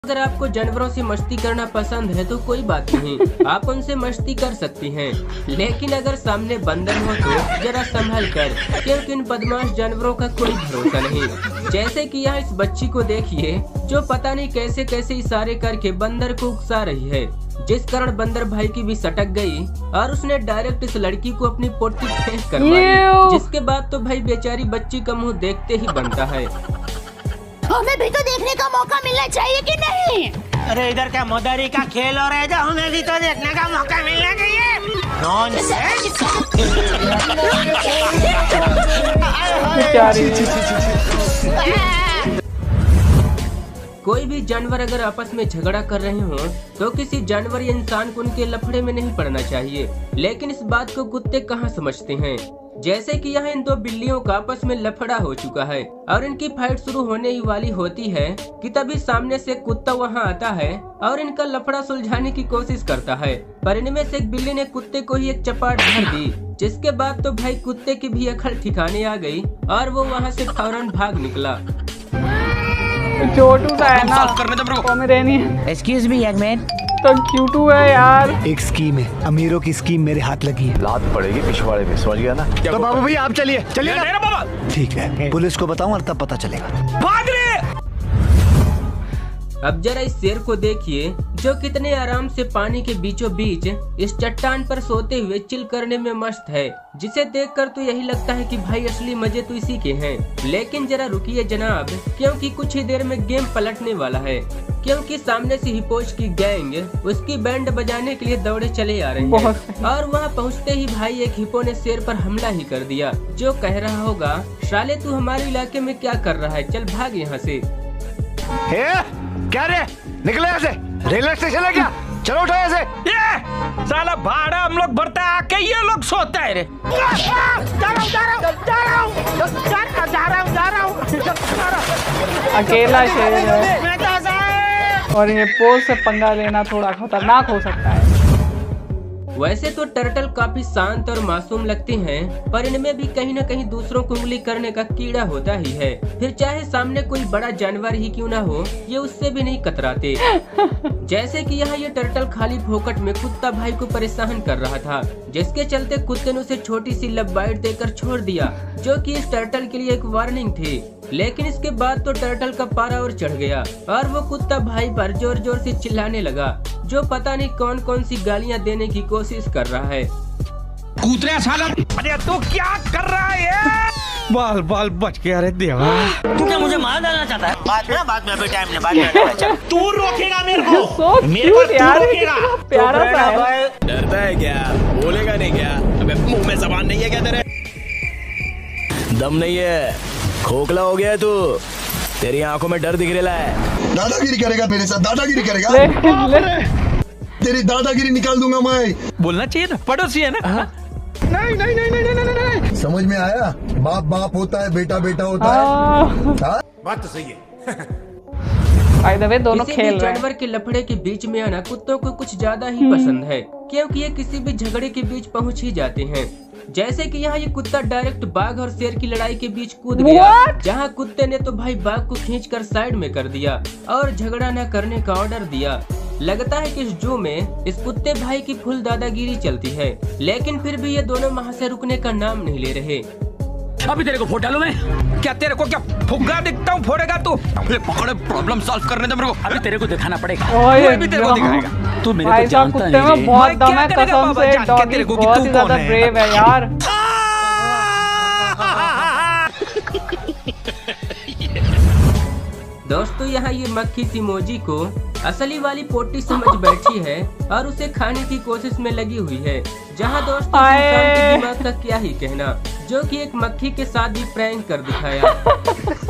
अगर आपको जानवरों से मस्ती करना पसंद है तो कोई बात नहीं, आप उनसे मस्ती कर सकती हैं। लेकिन अगर सामने बंदर हो तो जरा संभल कर, क्योंकि इन बदमाश जानवरों का कोई भरोसा नहीं। जैसे कि यहाँ इस बच्ची को देखिए जो पता नहीं कैसे कैसे इशारे करके बंदर को उकसा रही है, जिस कारण बंदर भाई की भी सटक गई और उसने डायरेक्ट इस लड़की को अपनी पोटी फेंक कर मारी, जिसके बाद तो भाई बेचारी बच्ची का मुँह देखते ही बनता है। हमें भी तो देखने का मौका मिलना चाहिए कि नहीं? अरे इधर क्या मदारी का खेल हो रहा है, हमें भी तो देखने का मौका मिलना चाहिए। कोई भी जानवर अगर आपस में झगड़ा कर रहे हो तो किसी जानवर या इंसान को उनके लफड़े में नहीं पड़ना चाहिए, लेकिन इस बात को कुत्ते कहाँ समझते हैं। जैसे कि यहाँ इन दो बिल्लियों का आपस में लफड़ा हो चुका है और इनकी फाइट शुरू होने ही वाली होती है कि तभी सामने से कुत्ता वहाँ आता है और इनका लफड़ा सुलझाने की कोशिश करता है, पर इनमें से एक बिल्ली ने कुत्ते को ही एक चपाट भर दी, जिसके बाद तो भाई कुत्ते की भी अकल ठिकाने आ गई और वो वहाँ से फौरन भाग निकला। छोटू सा है ना, pomeranian. Excuse me young man, तो क्यूटू है यार। एक स्कीम है, अमीरों की स्कीम मेरे हाथ लगी है। लात पड़ेगी पिछवाड़े में, समझ गया ना? तो बाबू भैया आप चलिए चलिए ना बाबा। ठीक है, पुलिस को बताऊं और तब पता चलेगा। भाग रे! अब जरा इस शेर को देखिए जो कितने आराम से पानी के बीचों बीच इस चट्टान पर सोते हुए चिल करने में मस्त है, जिसे देखकर तो यही लगता है कि भाई असली मजे तो इसी के हैं। लेकिन जरा रुकिए जनाब, क्योंकि कुछ ही देर में गेम पलटने वाला है, क्योंकि सामने से हिपोज की गैंग उसकी बैंड बजाने के लिए दौड़े चले आ रहे हैं और वहाँ पहुँचते ही भाई एक हिपो ने शेर पर हमला ही कर दिया, जो कह रहा होगा साले तू हमारे इलाके में क्या कर रहा है, चल भाग यहाँ से। क्या रे, निकले यहाँ से, रेलवे स्टेशन है क्या? चलो उठो यहाँ से। ये साला भाड़ा हम लोग भरता है, आके ये लोग सोते हैं रे। अकेला शेर है और ये पोज से पंगा लेना थोड़ा खतरनाक हो सकता है। वैसे तो टर्टल काफी शांत और मासूम लगते हैं, पर इनमें भी कहीं न कहीं दूसरों को उंगली करने का कीड़ा होता ही है। फिर चाहे सामने कोई बड़ा जानवर ही क्यों ना हो, ये उससे भी नहीं कतराते। जैसे कि यहाँ ये टर्टल खाली फोकट में कुत्ता भाई को परेशान कर रहा था, जिसके चलते कुत्ते ने उसे छोटी सी लव बाइट देकर छोड़ दिया, जो कि इस टर्टल के लिए एक वार्निंग थी। लेकिन इसके बाद तो टर्टल का पारा और चढ़ गया और वो कुत्ता भाई पर जोर जोर से चिल्लाने लगा, जो पता नहीं कौन कौन सी गालियां देने की कोशिश कर रहा है। कूतरे साला, अरे तू क्या कर रहा है? बाल बाल बच गया रे देवा। तू क्या मुझे मार डालना चाहता है? बाद में अभी टाइम नहीं, बाद में। तू रोकेगा मेरे को? So मेरे को यार, तू रोकेगा? प्यारा सा है। डरता है क्या? बोलेगा नहीं क्या? अबे मुंह में जबान नहीं है क्या तेरे? दम नहीं है, खोखला हो गया तू, तेरी आंखों में डर दिख रहा है। दादागिरी करेगा मेरे साथ, दादागिरी करेगा? तेरी दादागिरी निकाल दूंगा मैं। बोलना चाहिए ना, पड़ोसी है ना। नहीं नहीं नहीं नहीं नहीं नहीं, समझ में आया? बाप बाप होता है, बेटा बेटा होता है। बात तो सही है। बाय द वे दोनों खेल रहे हैं। जानवर के लफड़े के बीच में आना कुत्तों को कुछ ज्यादा ही पसंद है, क्योंकि ये किसी भी झगड़े के बीच पहुंच ही जाते हैं। जैसे कि यहाँ ये कुत्ता डायरेक्ट बाघ और शेर की लड़ाई के बीच कूद गया, जहाँ कुत्ते ने तो भाई बाघ को खींचकर साइड में कर दिया और झगड़ा न करने का ऑर्डर दिया। लगता है कि इस जू में इस कुत्ते भाई की फुल दादागिरी चलती है, लेकिन फिर भी ये दोनों वहाँ से रुकने का नाम नहीं ले रहे। अभी तेरे को फोड़ डालूं मैं? क्या तेरे को क्या फुग्गा दिखता हूँ, फोड़ेगा तू? पकड़े, प्रॉब्लम सॉल्व करने दे मेरे को। अभी तेरे को दिखाना पड़ेगा, भी तेरे को दिखाएगा। तू मेरे को जानता नहीं रे। बहुत दम है कसम से, डॉगी बहुत ही ज्यादा ब्रेव है यार। दोस्तों यहाँ ये मक्खी सिमोजी को असली वाली पोटी समझ बैठी है और उसे खाने की कोशिश में लगी हुई है, जहाँ दोस्तों इंसान के दिमाग का क्या ही कहना, जो कि एक मक्खी के साथ भी प्रैंक कर दिखाया।